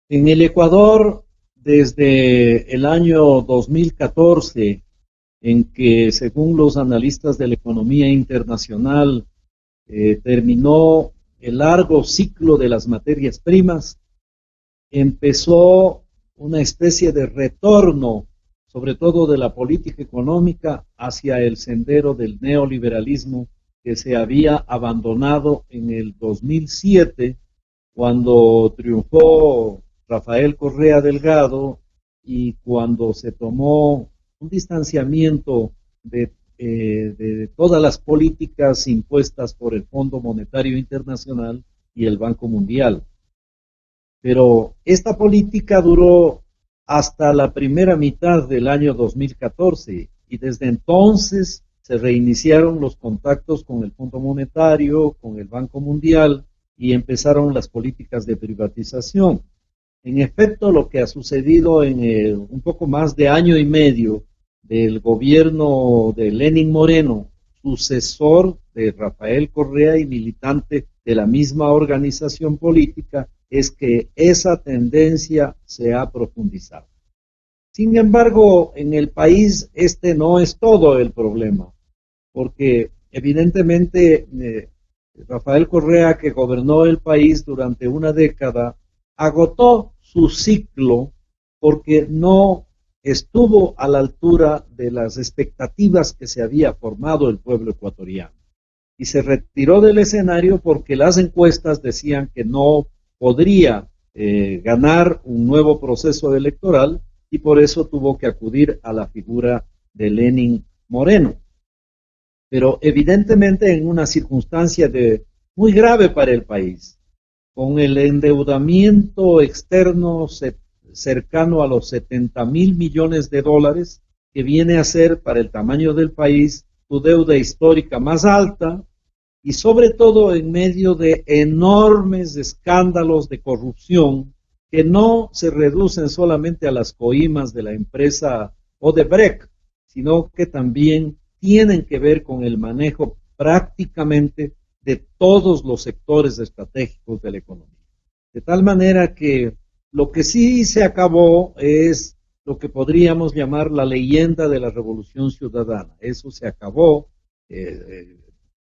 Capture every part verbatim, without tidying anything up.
En el Ecuador, desde el año dos mil catorce, en que, según los analistas de la economía internacional, eh, terminó el largo ciclo de las materias primas, empezó una especie de retorno, sobre todo de la política económica, hacia el sendero del neoliberalismo que se había abandonado en el dos mil siete, cuando triunfó Rafael Correa Delgado y cuando se tomó un distanciamiento de, eh, de todas las políticas impuestas por el Fondo Monetario Internacional y el Banco Mundial. Pero esta política duró hasta la primera mitad del año dos mil catorce y desde entonces se reiniciaron los contactos con el Fondo Monetario, con el Banco Mundial y empezaron las políticas de privatización. En efecto, lo que ha sucedido en el, un poco más de año y medio del gobierno de Lenín Moreno, sucesor de Rafael Correa y militante de la misma organización política, es que esa tendencia se ha profundizado. Sin embargo, en el país este no es todo el problema, porque evidentemente eh, Rafael Correa, que gobernó el país durante una década, agotó su ciclo porque no estuvo a la altura de las expectativas que se había formado el pueblo ecuatoriano. Y se retiró del escenario porque las encuestas decían que no podría eh, ganar un nuevo proceso electoral y por eso tuvo que acudir a la figura de Lenín Moreno. Pero evidentemente en una circunstancia de, muy grave para el país, con el endeudamiento externo cercano a los setenta mil millones de dólares, que viene a ser para el tamaño del país su deuda histórica más alta, y sobre todo en medio de enormes escándalos de corrupción que no se reducen solamente a las coimas de la empresa Odebrecht, sino que también tienen que ver con el manejo prácticamente de todos los sectores estratégicos de la economía. De tal manera que lo que sí se acabó es lo que podríamos llamar la leyenda de la Revolución Ciudadana. Eso se acabó. Eh,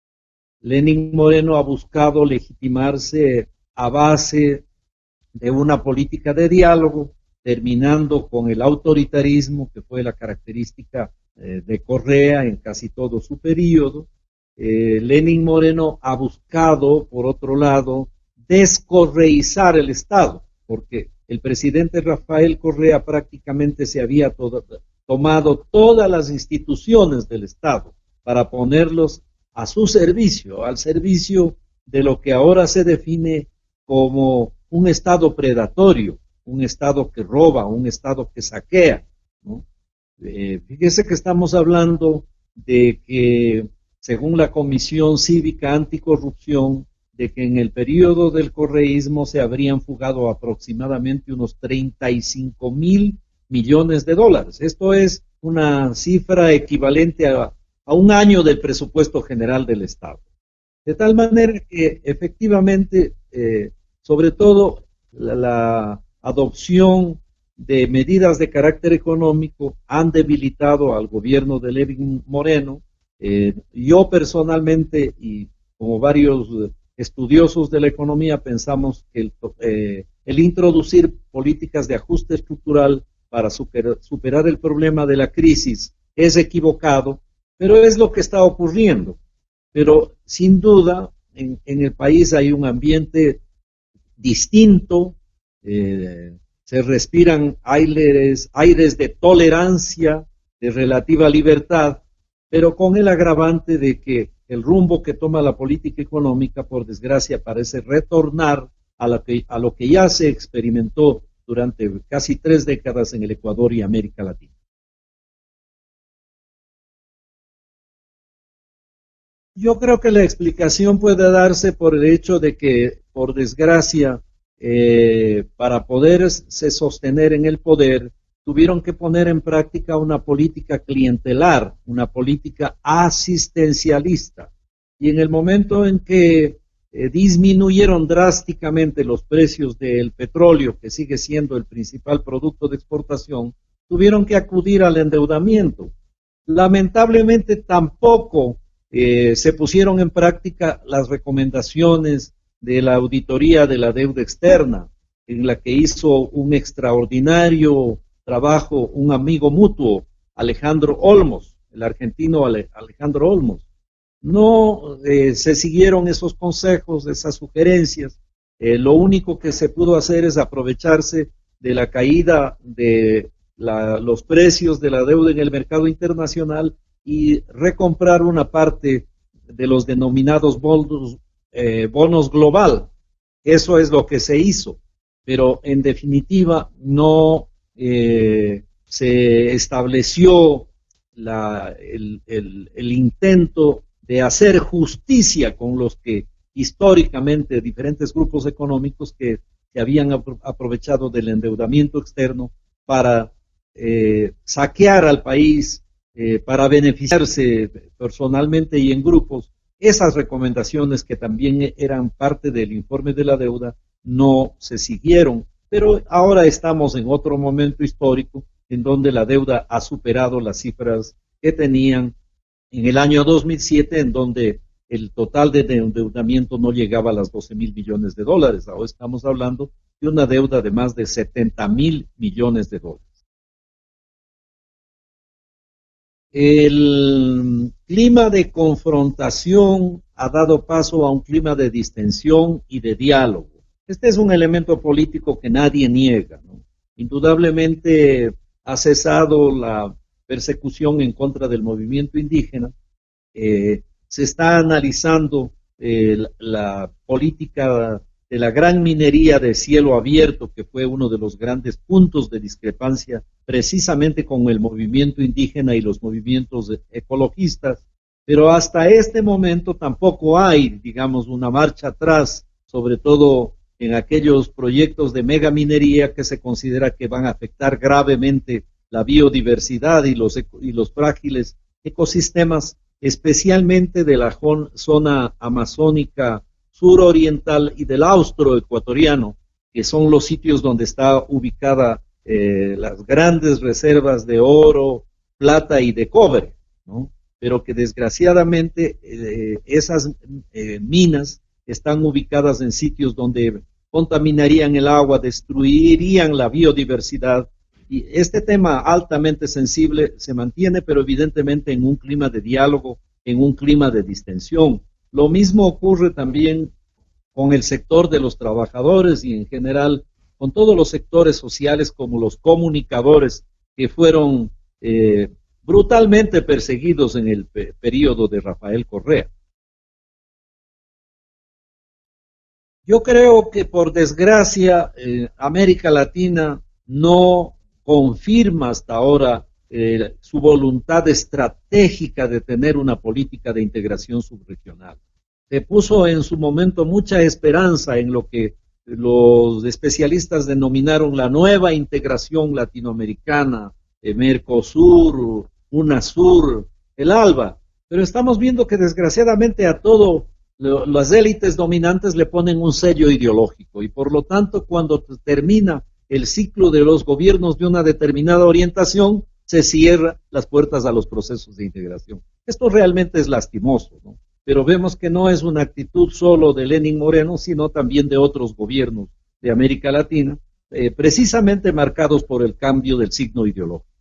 Lenín Moreno ha buscado legitimarse a base de una política de diálogo, terminando con el autoritarismo, que fue la característica eh, de Correa en casi todo su periodo. Eh, Lenín Moreno ha buscado, por otro lado, descorreizar el Estado, porque el presidente Rafael Correa prácticamente se había todo, tomado todas las instituciones del Estado para ponerlos a su servicio, al servicio de lo que ahora se define como un Estado predatorio, un Estado que roba, un Estado que saquea, ¿no? Eh, fíjese que estamos hablando de que, según la Comisión Cívica Anticorrupción, de que en el periodo del correísmo se habrían fugado aproximadamente unos treinta y cinco mil millones de dólares. Esto es una cifra equivalente a, a un año del presupuesto general del Estado. De tal manera que efectivamente, eh, sobre todo la, la adopción de medidas de carácter económico han debilitado al gobierno de Lenín Moreno. Eh, yo personalmente y como varios estudiosos de la economía pensamos que el, eh, el introducir políticas de ajuste estructural para super, superar el problema de la crisis es equivocado, pero es lo que está ocurriendo. Pero sin duda en, en el país hay un ambiente distinto, eh, se respiran aires, aires de tolerancia, de relativa libertad, pero con el agravante de que el rumbo que toma la política económica, por desgracia, parece retornar a lo que, a lo que ya se experimentó durante casi tres décadas en el Ecuador y América Latina. Yo creo que la explicación puede darse por el hecho de que, por desgracia, eh, para poderse sostener en el poder, tuvieron que poner en práctica una política clientelar, una política asistencialista. Y en el momento en que eh, disminuyeron drásticamente los precios del petróleo, que sigue siendo el principal producto de exportación, tuvieron que acudir al endeudamiento. Lamentablemente tampoco eh, se pusieron en práctica las recomendaciones de la auditoría de la deuda externa, en la que hizo un extraordinario trabajo un amigo mutuo, Alejandro Olmos, el argentino Alejandro Olmos. No eh, se siguieron esos consejos, esas sugerencias. Eh, lo único que se pudo hacer es aprovecharse de la caída de la, los precios de la deuda en el mercado internacional y recomprar una parte de los denominados bonos, eh, bonos global. Eso es lo que se hizo, pero en definitiva no eh, se estableció la, el, el, el intento de hacer justicia con los que históricamente diferentes grupos económicos que se habían aprovechado del endeudamiento externo para eh, saquear al país, eh, para beneficiarse personalmente y en grupos. Esas recomendaciones que también eran parte del informe de la deuda no se siguieron, pero ahora estamos en otro momento histórico en donde la deuda ha superado las cifras que tenían en el año dos mil siete, en donde el total de endeudamiento no llegaba a las doce mil millones de dólares. Ahora estamos hablando de una deuda de más de setenta mil millones de dólares. El clima de confrontación ha dado paso a un clima de distensión y de diálogo. Este es un elemento político que nadie niega, ¿no? Indudablemente ha cesado la persecución en contra del movimiento indígena. Eh, se está analizando eh, la, la política de la gran minería de cielo abierto, que fue uno de los grandes puntos de discrepancia precisamente con el movimiento indígena y los movimientos ecologistas, pero hasta este momento tampoco hay, digamos, una marcha atrás, sobre todo en aquellos proyectos de megaminería que se considera que van a afectar gravemente la biodiversidad y los, y los frágiles ecosistemas, especialmente de la zona amazónica suroriental y del austroecuatoriano, que son los sitios donde está ubicada eh, las grandes reservas de oro, plata y de cobre, ¿no? Pero que desgraciadamente eh, esas eh, minas están ubicadas en sitios donde contaminarían el agua, destruirían la biodiversidad. Y este tema altamente sensible se mantiene, pero evidentemente en un clima de diálogo, en un clima de distensión. Lo mismo ocurre también con el sector de los trabajadores y en general con todos los sectores sociales como los comunicadores que fueron eh, brutalmente perseguidos en el pe- periodo de Rafael Correa. Yo creo que por desgracia eh, América Latina no confirma hasta ahora eh, su voluntad estratégica de tener una política de integración subregional. Se puso en su momento mucha esperanza en lo que los especialistas denominaron la nueva integración latinoamericana, eh, Mercosur, UNASUR, el ALBA, pero estamos viendo que desgraciadamente a todo lo, las élites dominantes le ponen un sello ideológico y por lo tanto cuando termina el ciclo de los gobiernos de una determinada orientación, se cierran las puertas a los procesos de integración. Esto realmente es lastimoso, ¿no? Pero vemos que no es una actitud solo de Lenín Moreno, sino también de otros gobiernos de América Latina, eh, precisamente marcados por el cambio del signo ideológico.